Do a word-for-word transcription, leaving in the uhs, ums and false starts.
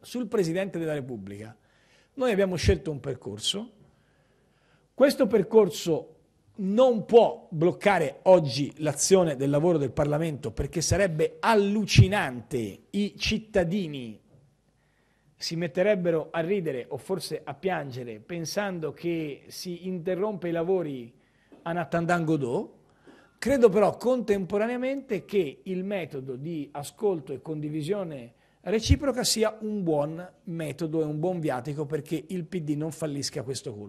sul Presidente della Repubblica. Noi abbiamo scelto un percorso, questo percorso non può bloccare oggi l'azione del lavoro del Parlamento perché sarebbe allucinante, i cittadini si metterebbero a ridere o forse a piangere pensando che si interrompe i lavori a Nattandan Godot. Credo però contemporaneamente che il metodo di ascolto e condivisione reciproca sia un buon metodo e un buon viatico perché il P D non fallisca questo colpo.